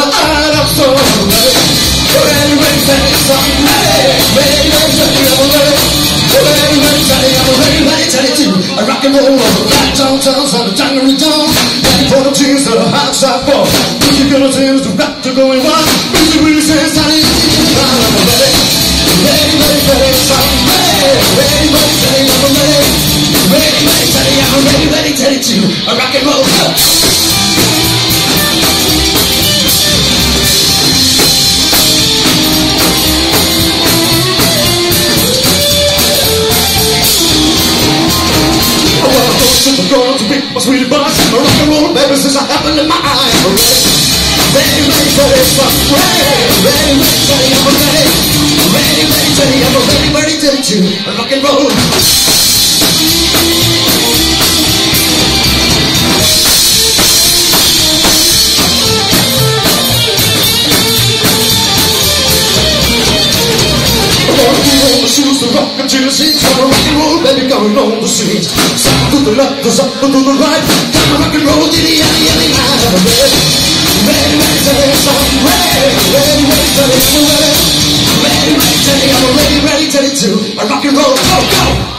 I'm so ready. Ready, ready, ready, I'm ready. Ready, ready, ready, I'm ready. Ready, ready, ready, I'm ready, ready, ready to rock and roll. Right downtown, on the January dawn. Ready for the tears of the hot side ball. Music gonna change the rap to going wild. Music really says, honey, I'm ready. Ready, ready, ready, I'm ready. Ready, ready, ready, I'm ready. Ready, ready, ready, I'm ready, ready, ready to rock and roll. I'm going to be my sweetie bun. Rock and roll, baby, since I happen in my eyes. Ready, ready, ready, ready, ready, ready, I'm ready. Ready, ready, ready, I'm ready, ready, ready to rock and roll. Shoes to rock until the seats. Gonna rock and roll, baby, going on the streets. Side to the left, the up to the right. Gonna rock and roll, diddy, yelly, yelly, night. I'm ready, ready, ready, ready, I'm ready, ready, ready, ready, I'm ready, ready, ready, ready, I'm ready, ready, ready to rock and roll. Go, go.